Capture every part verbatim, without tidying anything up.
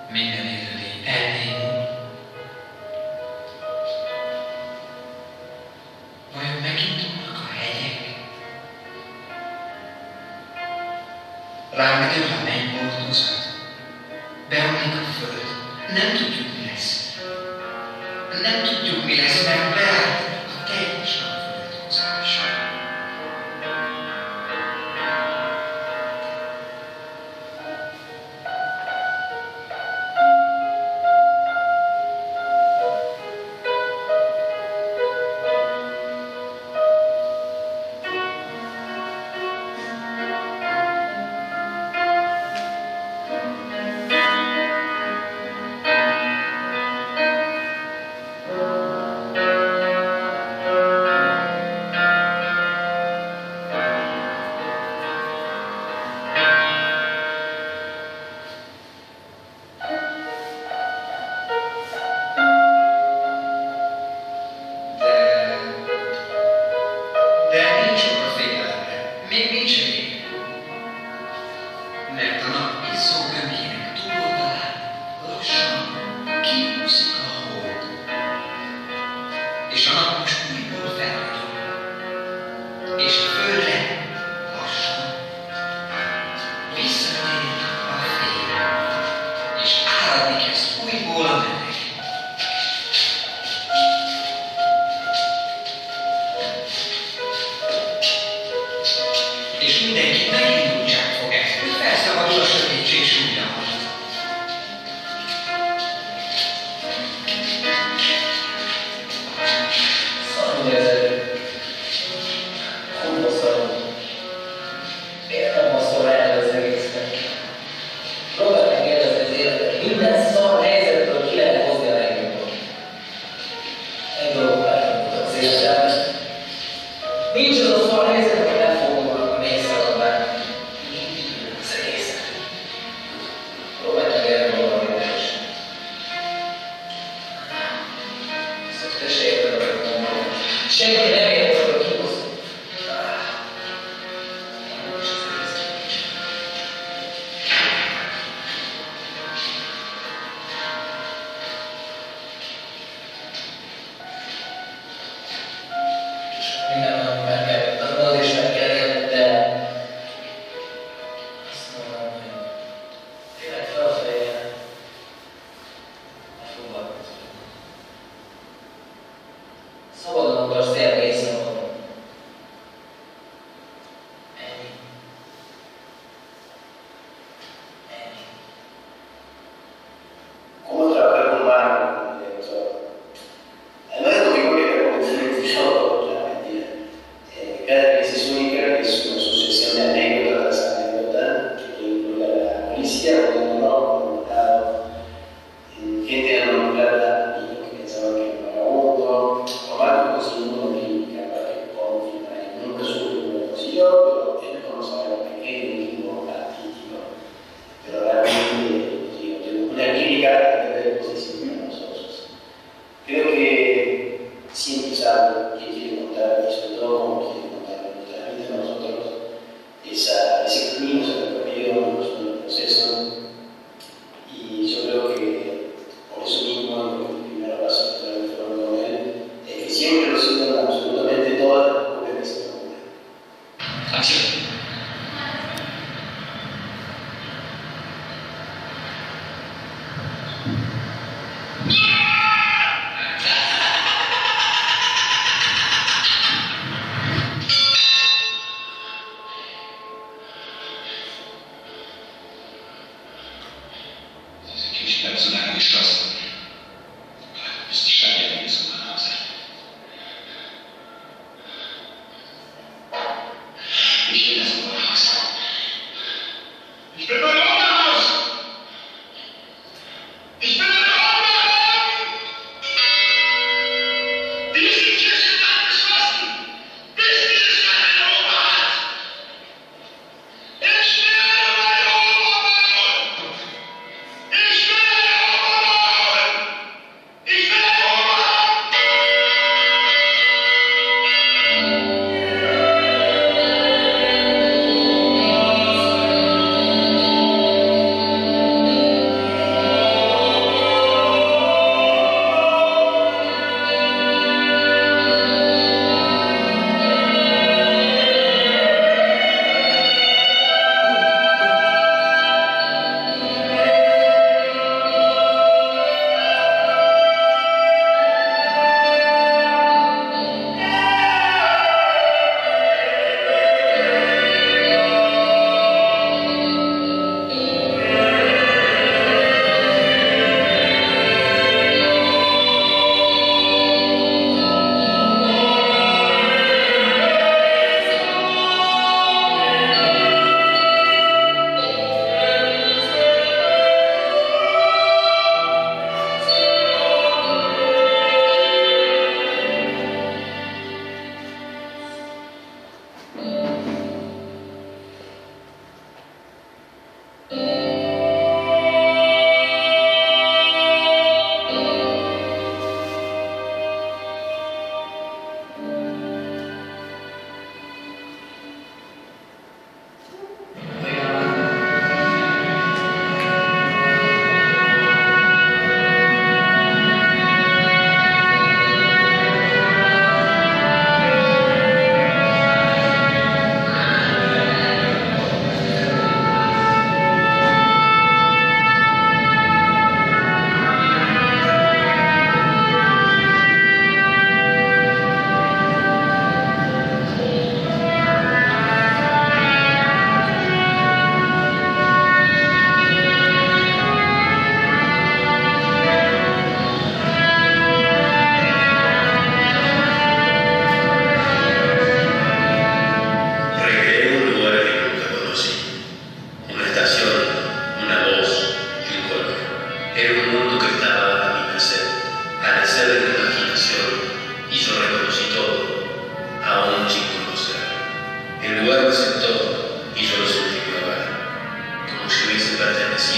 minden élőlény elnémul. Vajon megindulnak a hegyek? Ránk dől a mennyboldozat, beomlik a föld, nem tudjuk, mi lesz. Nem tudjuk, mi lesz, mert beállt a teljes napföldhozása. Thank you.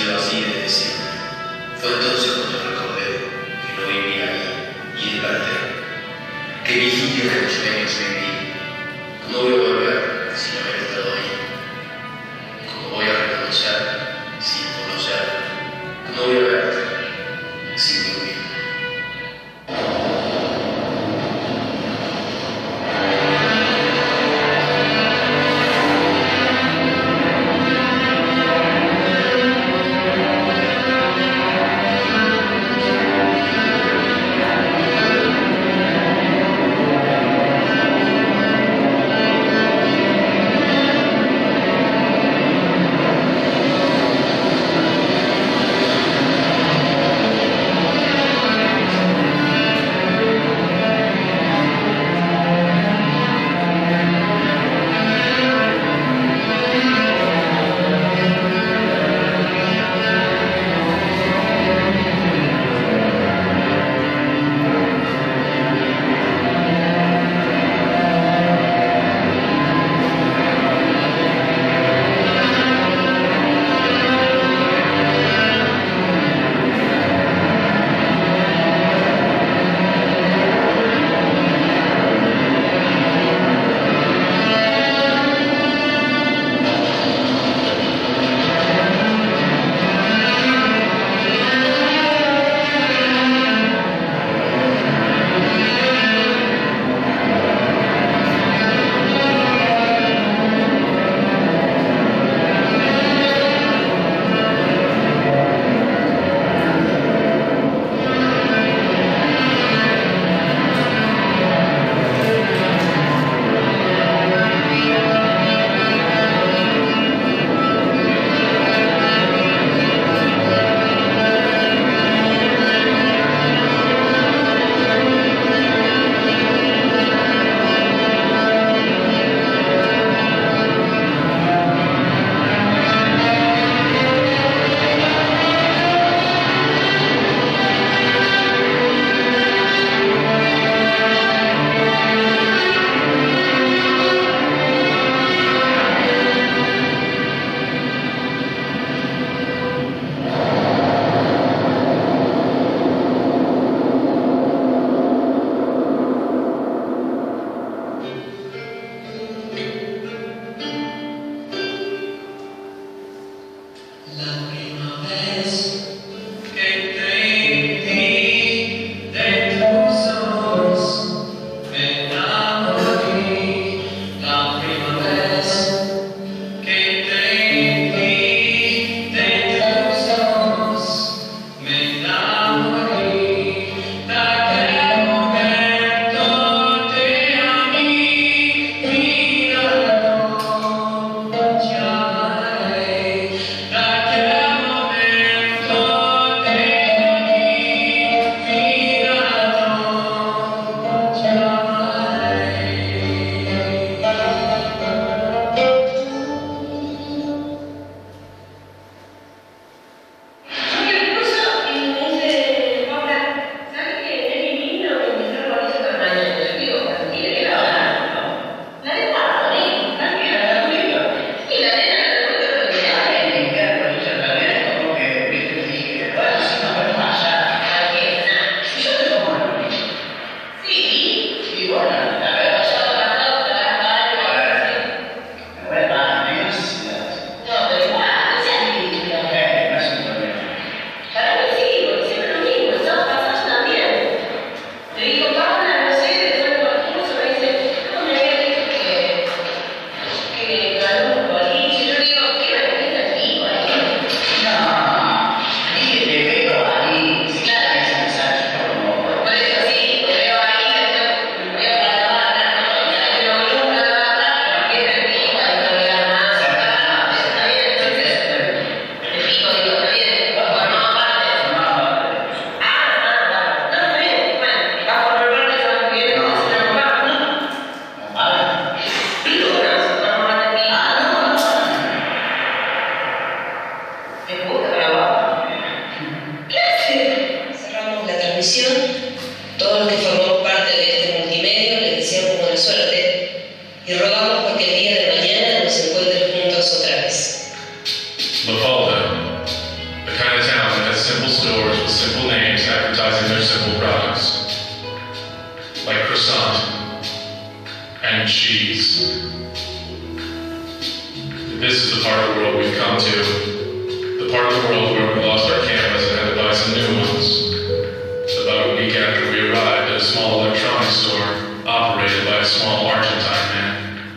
sido así desde siempre. Fue entonces cuando recordé que no vivía ahí y desperté. Que vigilia de los sueños viví. ¿Cómo voy a volver si no he estado ahí? ¿Cómo voy a reconocer sin conocer? ¿Cómo voy a verte sin vivir? The Father simple stores with simple names advertising their simple products, like croissant and cheese. This is the part of the world we've come to, the part of the world where we lost our cameras and had to buy some new ones. About a week after we arrived at a small electronics store operated by a small Argentine man.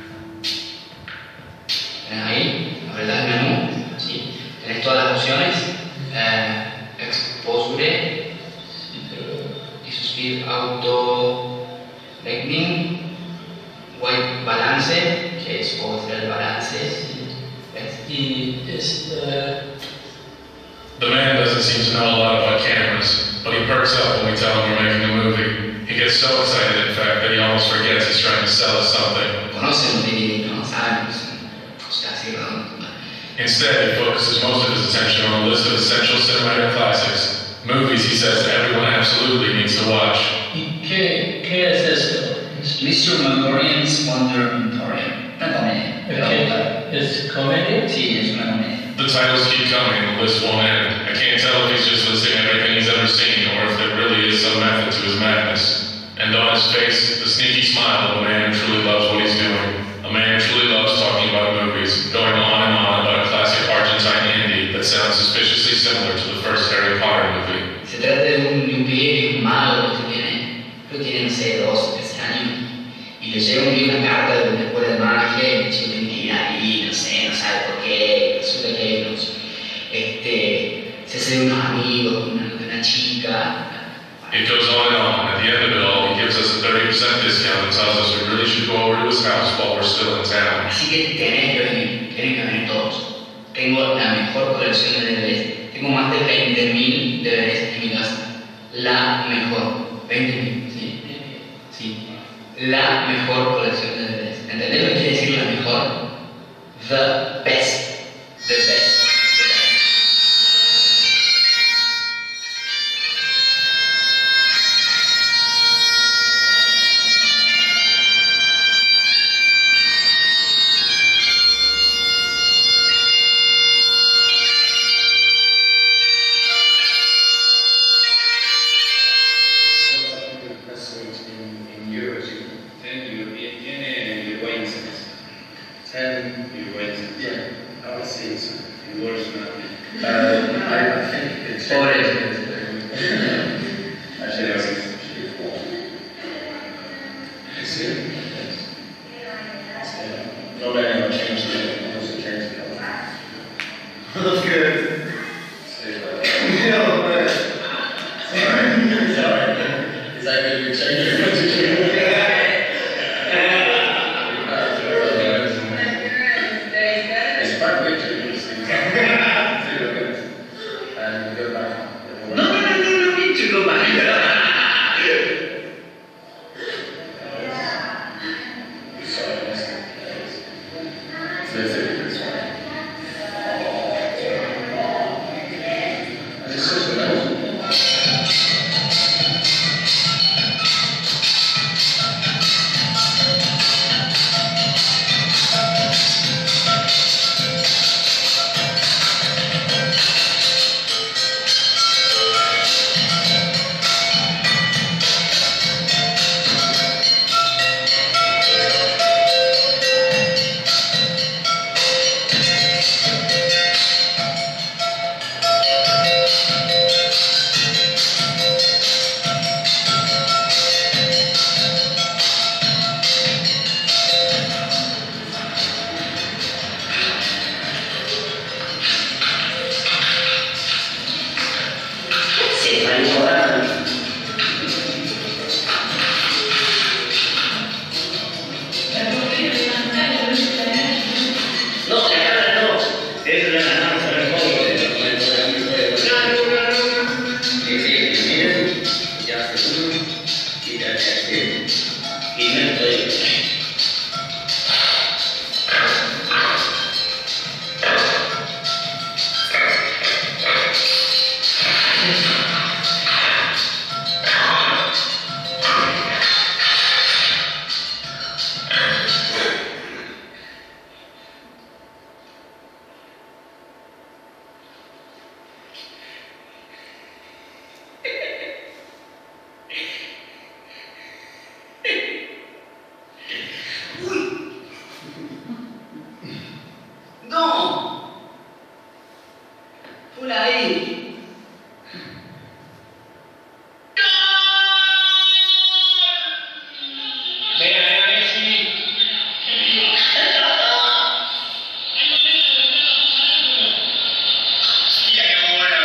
Ahí, ¿verdad? El menú, sí. Tenés todas las opciones. Eh, exposure, isosphere auto lightning, white balance, que es como hacer el balance. Y es, uh, The man doesn't seem to know a lot about cameras, but he perks up when we tell him we're making a movie. He gets so excited, in fact, that he almost forgets he's trying to sell us something. Conocen de no saben, o sea, sí, ¿no? Instead, he focuses most of his attention on a list of essential cinematic classics, movies he says everyone absolutely needs to watch. ¿Y qué, qué es esto? mister Mongolian's Wonder Emporium. Una comedia. Okay. ¿Es comedia? Sí, es una comedia. The titles keep coming and the list won't end. I can't tell if he's just listing everything he's ever seen or if there really is some method to his madness. And on his face, the sneaky smile of a man who truly loves what he's doing. A man who truly loves talking about movies, going on and on about a classic Argentine indie that sounds suspiciously similar to the first Harry Potter movie. Se trata de un, de un pibe que es malo, que tiene, creo que tiene, no sé, doce, trece años, y le llega un día una carta de una escuela de magia, y el chico tiene que ir ahí, no sé, no sabe por qué, resulta que hay unos, este, se hacen unos amigos, una, una chica. It goes on and on. At the end of it all, he gives us a thirty percent discount and tells us we really should go over to his house while we're still in town. Así que tenés que venir, tienen que venir todos. Tengo la mejor colección de D V Ds, tengo más de veinte mil D V Ds en mi casa. La mejor, veinte mil, sí, sí. La mejor colección de D V Ds. ¿Entendés lo que quiere decir la mejor? The best. The best. Fulay. Venga, venga, Messi. Mira qué buena.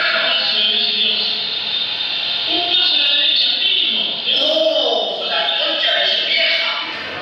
¡Oh! La concha de su vieja.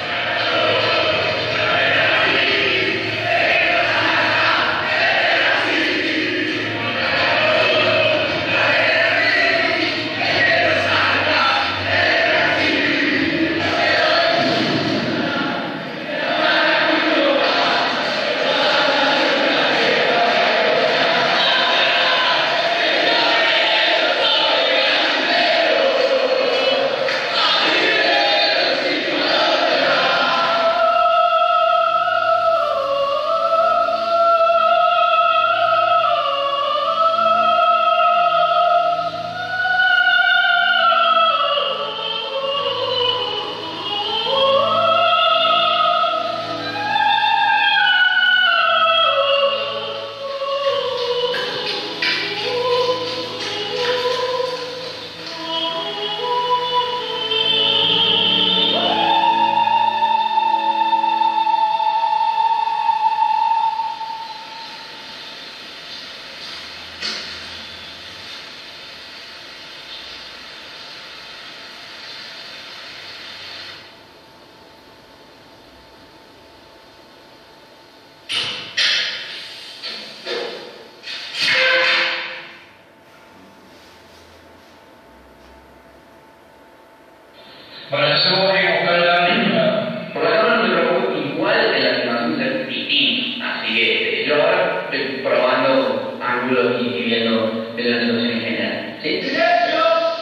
Bueno, yo voy a buscar la misma. Por la cámara no te preocupes, igual de la animación es distinta. Así que yo ahora estoy probando ángulos y, y viendo, viendo la situación en general. ¿Sí? ¡Silencio!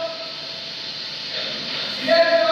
¡Silencio!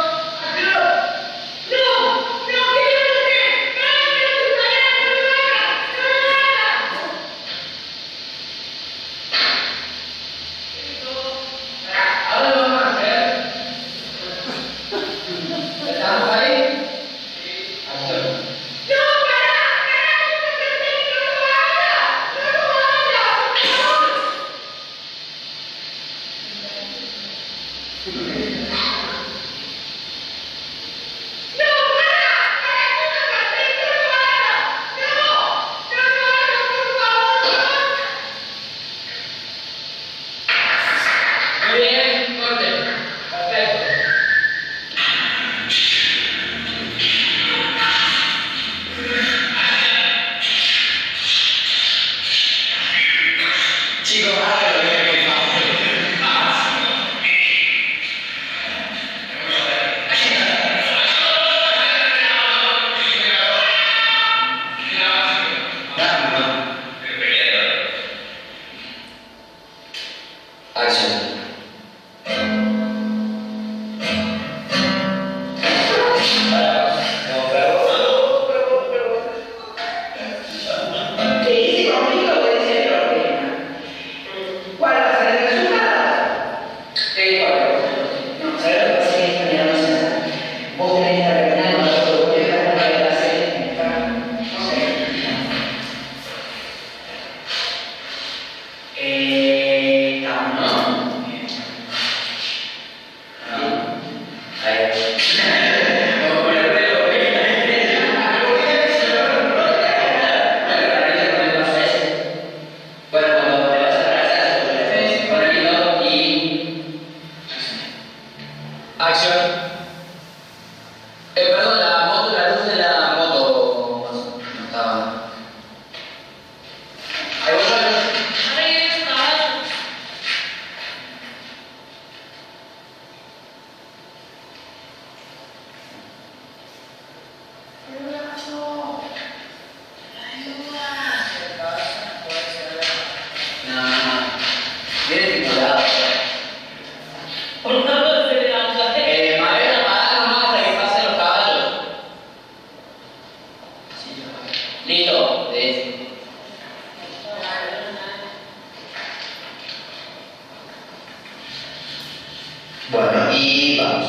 Bueno, y vamos.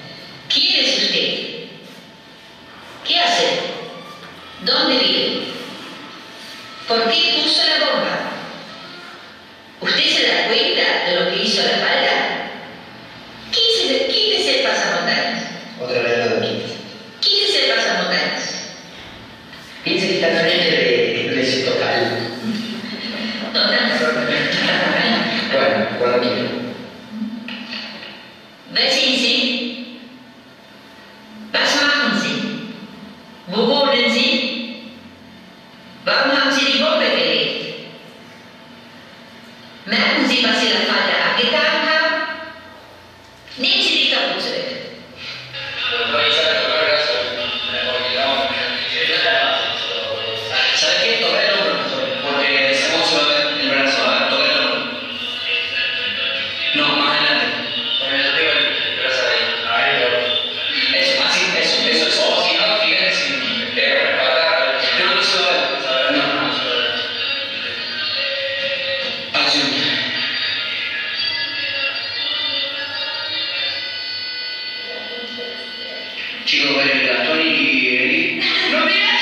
¿Quién es usted? ¿Qué hace? ¿Dónde vive? ¿Por qué puso la bomba? così passi la faglia a chitarra, né ci dica bucere. ¿Sabes qué? Tocar el hombro, porque decimos solamente el brazo, ¿ah? Tocar el hombro. No, más adelante. El brazo ahí. Eso, así, eso, eso, eso. O si no, fíjate si te agarras la pata. No, no se va a ver. No, no se va a ver. Acción. Chicos, el Gastón y Eli. ¡No me la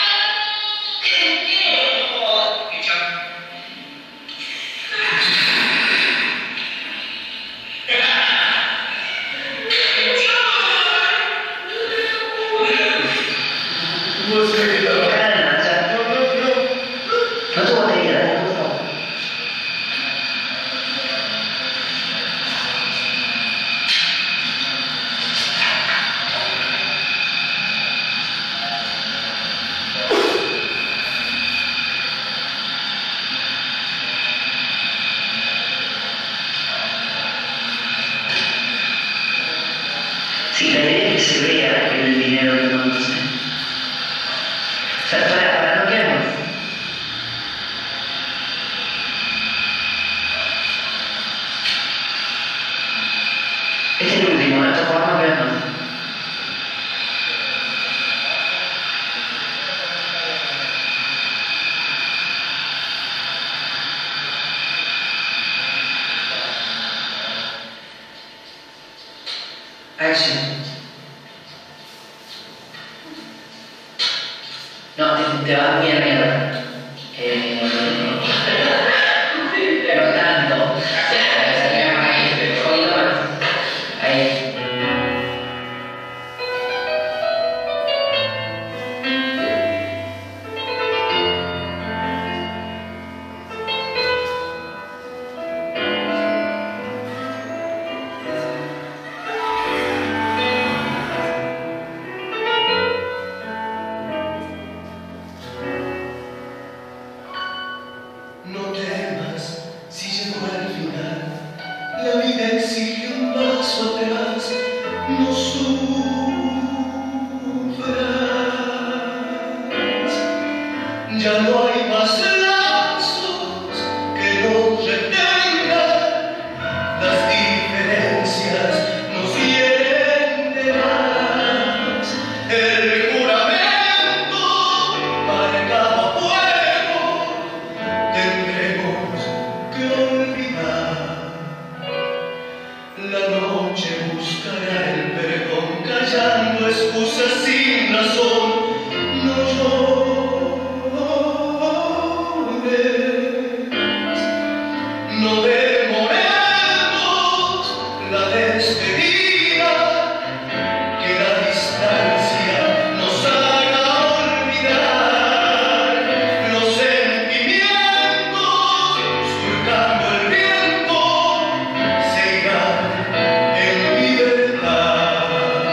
No te voy a ir, dale, por favor. Sí, la idea es que se vea el dinero que vamos a hacer. O sea, para, para no quedarnos. Este es el último, de esta forma no quedarnos. Acción. No, te, te vas muy a mierda. Eh, no tanto. Ahí, un poquito más. Ahí. No temas si llegó al final, la vida exige un paso atrás, no sufras, ya no hay más lazos que nos retengan, las diferencias nos hieren de más, el juramento marcaba fuego. Tendremos que olvidar. La noche buscará el perdón, callando excusas sin razón. No llores, no demoremos la despedida, que la distancia nos haga olvidar los sentimientos, surcando el viento, se irán en libertad.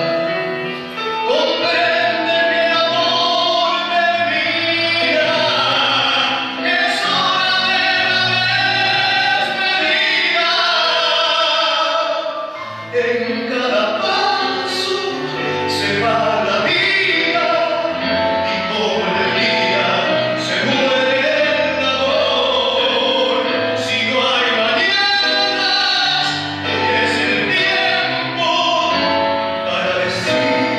Comprende, mi amor, me mira, que es hora de la despedida. En cada paso se va la vida y por el día se muere el amor. Si no hay mañanas, es el tiempo para decir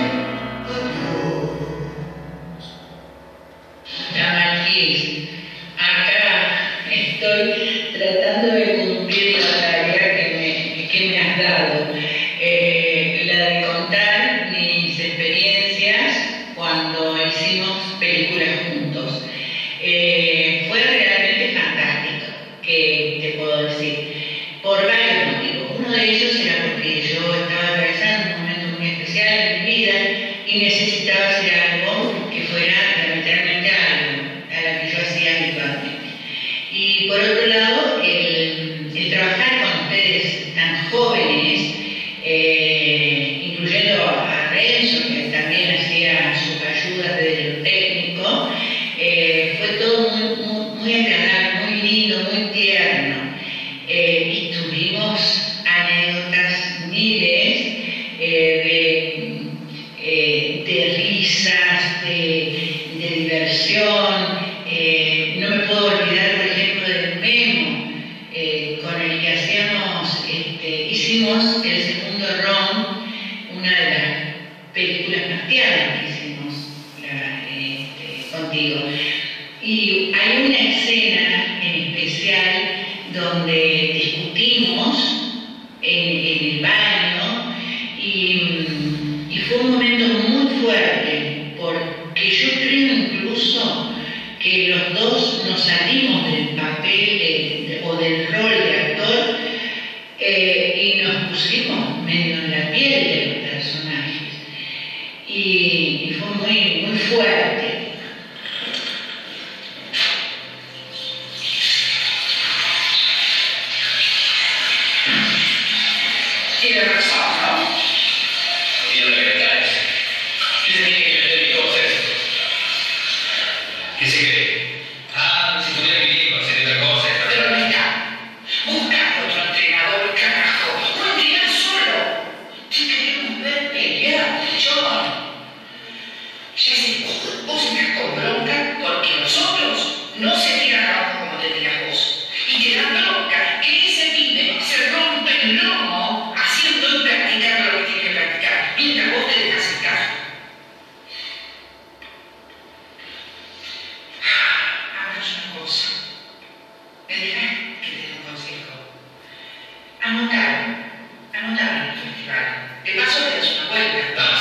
adiós. Marquís, acá estoy tratando de cumplir la tarea que me, que me has dado, eh, la de contar mis experiencias cuando hicimos películas juntos. Eh, fue realmente fantástico, ¿qué te puedo decir? Por varios motivos. Uno de ellos era porque yo estaba atravesando un momento muy especial en mi vida y necesitaba hacer algo que fuera diametralmente a, a la que yo hacía habitualmente. Y por otro lado, el, el trabajar con ustedes tan jóvenes, eh, incluyendo a Renzo, que también hacía sus ayudas desde lo técnico, eh, fue todo muy, muy, muy agradable, muy lindo, muy tierno. eh, y tuvimos anécdotas miles eh, de, eh, de risas, de, de diversión. Eh, no me puedo olvidar, por ejemplo, del Memo, eh, con el que hacíamos, este, hicimos el segundo round, una de las películas más tiernas que hicimos la, este, contigo. Y hay una escena en especial donde discutimos en, en el baño y, y fue un momento muy fuerte, porque yo creo incluso que los dos nos salimos del papel de, de, o del rol de actor eh, y nos pusimos medio en la piel de los personajes. Y, y fue muy, muy fuerte. Tiene razón, ¿no? Tiene la verdad. ¿Qué se tiene que meter mi cosa esto? ¿Qué se cree? Ah, si tuviera que ir para hacer otra cosa. Pero mira, busca otro entrenador, carajo. No entrenar solo. Te queremos ver pelear, John. Ya sé, vos estás con bronca porque los otros no se tiran abajo como te tiras vos. Y te da bronca que ese pibe se rompe el lomo haciendo y practicando lo que tiene que practicar, mientras vos te dejas el caso. Hagamos una cosa. ¿Me dejas que te dé un consejo? Anotar, anotar en el festival. De paso te das una vuelta.